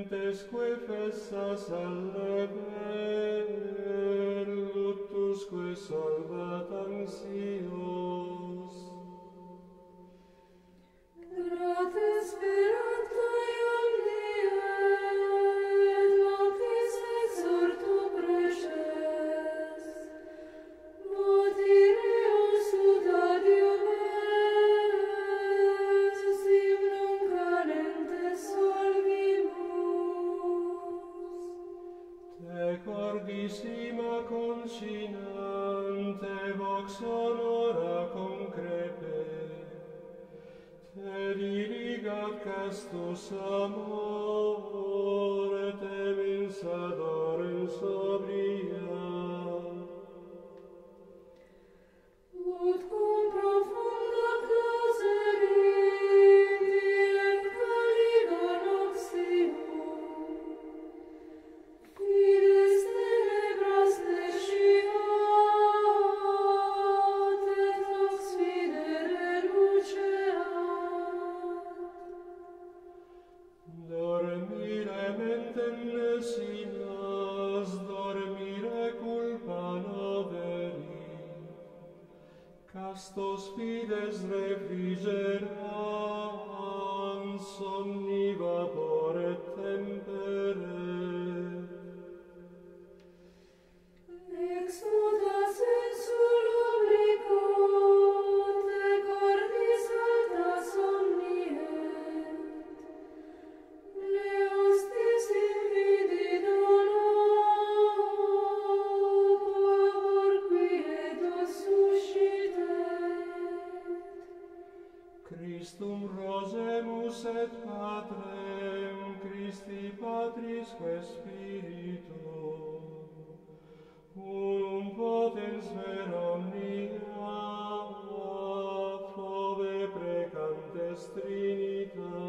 Mentesque fessas allever, luttusque solvat anxios. Gratis sperat tuium diet, noctis exortu preces, motireus udadium es, sim nunc anentes solvimus. Te cordissima concinante vox honora concrepe, te dirigat castus amore, te minsadorem sobria. Ut cum profunda clauserit diem caliga noxium, fides tenebras nesciat, et nox fidere luceat. Dormire mentem nesinas, dormire culpa noverit, castos fides refrigerant, somni vapore tempere. Exuda sensul obliquo, te cordis alta somniet, leostis invidi dolor, pavor quietus suscitet. Christum rosemus et Patrem, Christi Patrisque Spiritum, unum potens ver omnia, fove precantes Trinitas.